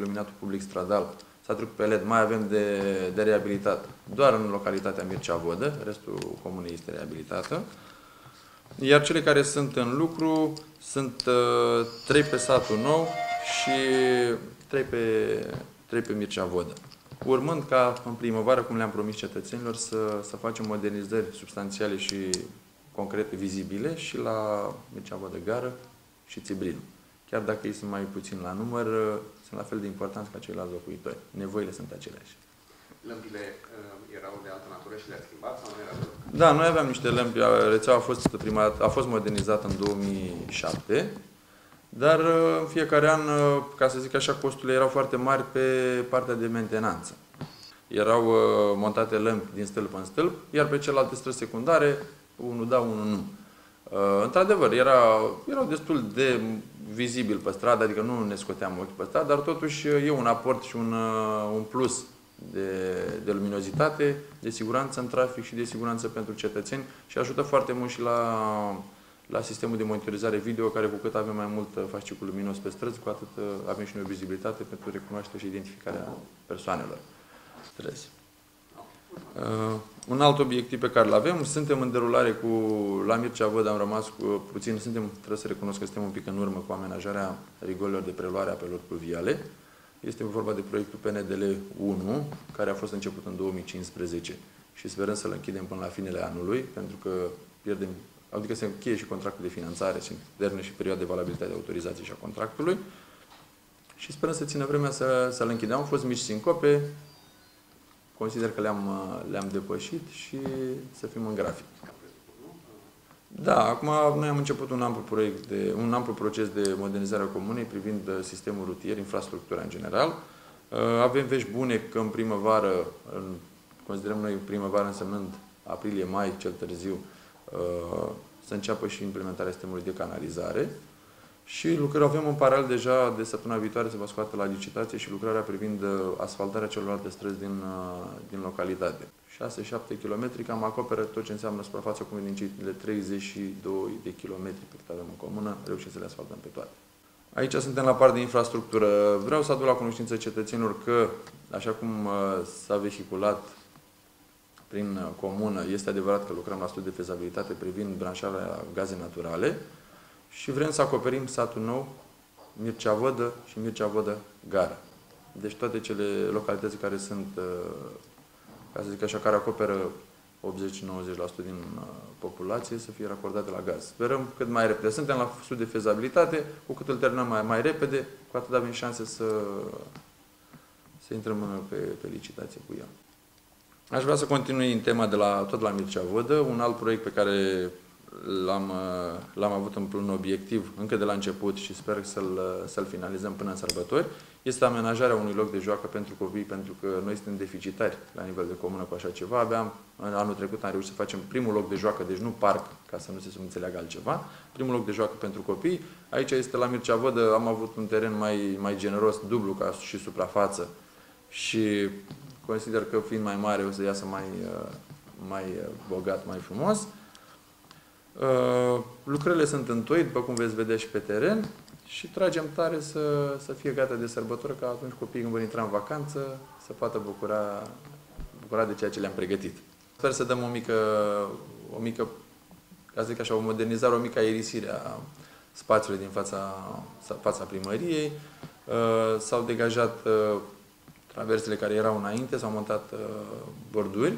iluminatul public stradal s-a trecut pe LED, mai avem de reabilitat doar în localitatea Mircea Vodă, restul comunei este reabilitată. Iar cele care sunt în lucru sunt 3 pe Satul Nou și 3 pe Mircea Vodă. Urmând ca în primăvară, cum le-am promis cetățenilor, să facem modernizări substanțiale și concrete, vizibile și la Mircea Vodă Gară și Țibrinu. Chiar dacă ei sunt mai puțini la număr, sunt la fel de importanți ca ceilalți locuitori. Nevoile sunt aceleași. Lămpile erau de altă natură și le-ați schimbat sau nu era deloc? Da, noi aveam niște lămpi. Rețeaua a fost modernizată în 2007, dar în fiecare an, ca să zic așa, costurile erau foarte mari pe partea de mentenanță. Erau montate lămpi din stâlp în stâlp, iar pe celelalte străzi secundare, unul da, unul nu. Într-adevăr, erau destul de vizibil pe stradă, adică nu ne scoteam ochii pe stradă, dar totuși e un aport și un plus de luminozitate, de siguranță în trafic și de siguranță pentru cetățeni și ajută foarte mult și la sistemul de monitorizare video, care cu cât avem mai mult fascicul luminos pe străzi, cu atât avem și noi o vizibilitate pentru recunoașterea și identificarea persoanelor. Străzi. Un alt obiectiv pe care îl avem, suntem în derulare la Mircea Vodă, am rămas cu puțin, trebuie să recunosc că suntem un pic în urmă cu amenajarea rigorilor de preluare a apelor pluviale. Este vorba de proiectul PNDL 1, care a fost început în 2015 și sperăm să-l închidem până la finele anului, pentru că adică se încheie și contractul de finanțare, se termină și perioada de valabilitate de autorizație și a contractului și sperăm să țină vremea să-l închidem. Au fost mici sincope, consider că le-am depășit și să fim în grafic. Da, acum noi am început un amplu proces de modernizare a comunei privind sistemul rutier, infrastructura în general. Avem vești bune că în primăvară, considerăm noi primăvară însemnând aprilie-mai cel târziu, să înceapă și implementarea sistemului de canalizare. Și avem în paralel deja, de săptămâna viitoare se va scoate la licitație și lucrarea privind asfaltarea celorlalte străzi din localitate. 6-7 km cam acoperă tot ce înseamnă suprafața comunei din cele 32 de kilometri pe cât avem în comună, reușim să le asfaltăm pe toate. Aici suntem la partea de infrastructură. Vreau să aduc la cunoștință cetățenilor că, așa cum s-a vehiculat prin comună, este adevărat că lucrăm la studiu de fezabilitate privind branșarea gaze naturale și vrem să acoperim Satul Nou, Mircea Vodă și Mircea Vodă Gară. Deci toate cele localități care sunt, ca să zic așa, care acoperă 80-90% din populație să fie racordate la gaz. Sperăm cât mai repede. Suntem la studiu de fezabilitate, cu cât îl terminăm mai repede, cu atât avem șanse să intrăm pe licitație cu el. Aș vrea să continui în tema tot la Mircea Vodă, un alt proiect pe care l-am avut în obiectiv încă de la început și sper să-l finalizăm până în sărbători, este amenajarea unui loc de joacă pentru copii, pentru că noi suntem deficitari la nivel de comună cu așa ceva. Abia anul trecut am reușit să facem primul loc de joacă, deci nu parc, ca să nu se înțeleagă altceva, primul loc de joacă pentru copii. Aici este la Mircea Vodă, am avut un teren mai generos, dublu ca și suprafață și consider că fiind mai mare o să iasă mai bogat, mai frumos. Lucrările sunt întoi, după cum veți vedea și pe teren, și tragem tare să fie gata de sărbătoră, ca atunci copiii când vor intra în vacanță să poată bucura de ceea ce le-am pregătit. Sper să dăm o mică, ca să zic așa, o modernizare, o mică aerisire a spațiului din fața primăriei. S-au degajat traversele care erau înainte, s-au montat borduri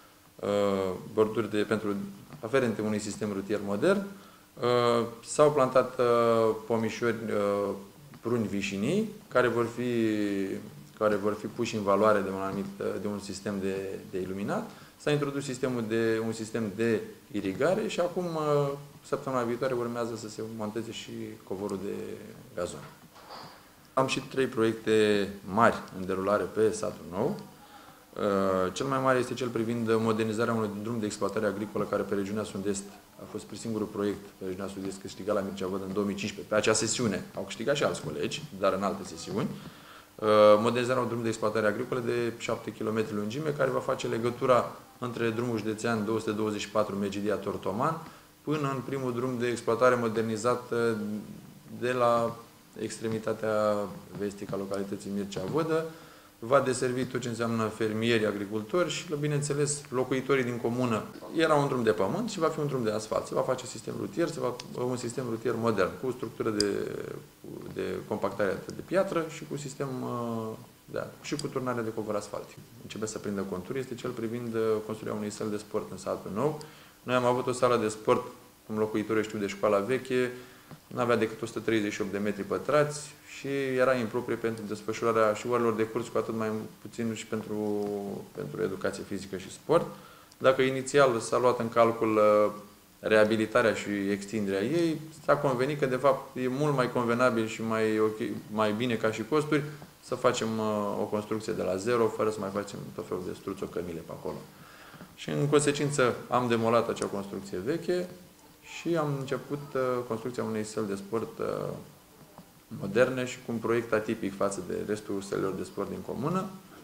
pentru aferente unui sistem rutier modern. S-au plantat pomișori pruni vișinii, care vor fi puși în valoare de un sistem de iluminat. S-a introdus un sistem de irigare și acum, săptămâna viitoare, urmează să se monteze și covorul de gazon. Am și 3 proiecte mari în derulare pe Satul Nou. Cel mai mare este cel privind modernizarea unui drum de exploatare agricolă care pe regiunea Sud-Est a fost singurul proiect pe regiunea Sud-Est câștigat la Mircea Vodă în 2015. Pe acea sesiune au câștigat și alți colegi, dar în alte sesiuni. Modernizarea unui drum de exploatare agricolă de 7 km lungime, care va face legătura între drumul județean 224 Megidia-Tortoman până în primul drum de exploatare modernizat de la extremitatea vestică a localității Mircea Vodă. Va deservi tot ce înseamnă fermieri, agricultori și, bineînțeles, locuitorii din comună. Era un drum de pământ și va fi un drum de asfalt. Se va face sistem rutier, un sistem rutier modern, cu structură de compactare de piatră și cu sistem și cu turnare de covor asfaltic. Începe să prindă conturi, este cel privind construirea unei săli de sport în satul nou. Noi am avut o sală de sport, cum locuitorii știu, de școala veche, nu avea decât 138 de metri pătrați și era improprie pentru desfășurarea și orilor de curs, cu atât mai puțin și pentru educație fizică și sport. Dacă inițial s-a luat în calcul reabilitarea și extinderea ei, s-a convenit că, de fapt, e mult mai convenabil și mai bine ca și costuri să facem o construcție de la zero, fără să mai facem tot felul de struțocămile pe acolo. Și, în consecință, am demolat acea construcție veche și am început construcția unei săli de sport moderne și cu un proiect atipic față de restul sălilor de sport din comună.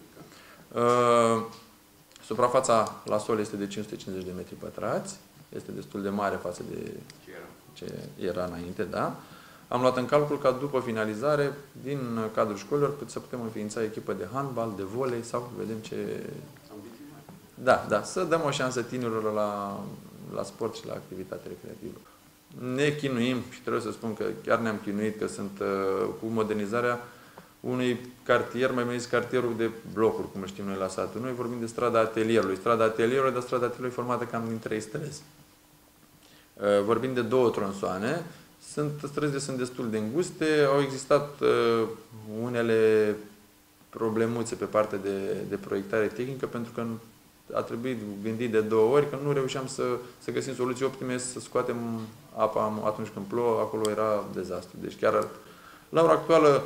Suprafața la sol este de 550 de metri pătrați. Este destul de mare față de ce era înainte, da? Am luat în calcul ca după finalizare, din cadrul școlilor, să putem înființa echipă de handbal, de volei sau vedem ce... Da, să dăm o șansă tinerilor la sport și la activitate recreativă. Ne chinuim și trebuie să spun că chiar ne-am chinuit, că sunt cu modernizarea unui cartier, mai bine zis cartierul de blocuri, cum știm noi la satul. Noi vorbim de strada Atelierului. Strada Atelierului, dar strada Atelierului e formată cam din 3 străzi. Vorbim de 2 tronsoane. Străzile sunt destul de înguste. Au existat unele problemuțe pe partea de proiectare tehnică, pentru că a trebuit gândit de 2 ori, că nu reușeam să găsim soluții optime, să scoatem apa atunci când plouă, acolo era dezastru. Deci chiar la ora actuală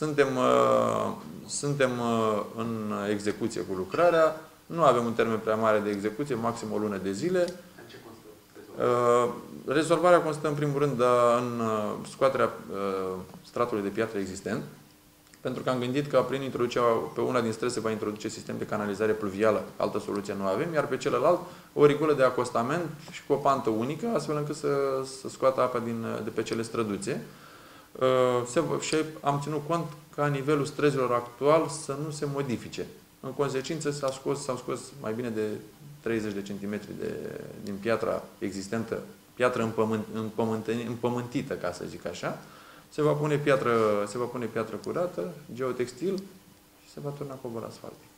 suntem în execuție cu lucrarea, nu avem un termen prea mare de execuție, maxim o lună de zile. În ce constă? Rezolvarea constă în primul rând în scoaterea stratului de piatră existent, pentru că am gândit că prin introducerea, pe una din străzi se va introduce sistem de canalizare pluvială, altă soluție nu avem, iar pe celălalt o rigulă de acostament și cu o pantă unică, astfel încât să scoată apa de pe cele străduțe. Și am ținut cont ca nivelul străzilor actual să nu se modifice. În consecință s-au scos mai bine de 30 de centimetri din piatra existentă, piatră împământită, ca să zic așa. Se va pune piatră curată, geotextil și se va turna covor asfaltic.